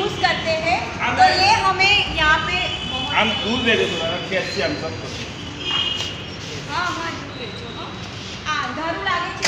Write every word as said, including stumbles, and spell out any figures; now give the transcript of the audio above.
Use करते हैं। तो ये हमें यहाँ पे हम दूध दे दो थोड़ा अच्छी अच्छी हम सबको। हाँ हाँ दूध दे दो। हाँ दारू लागे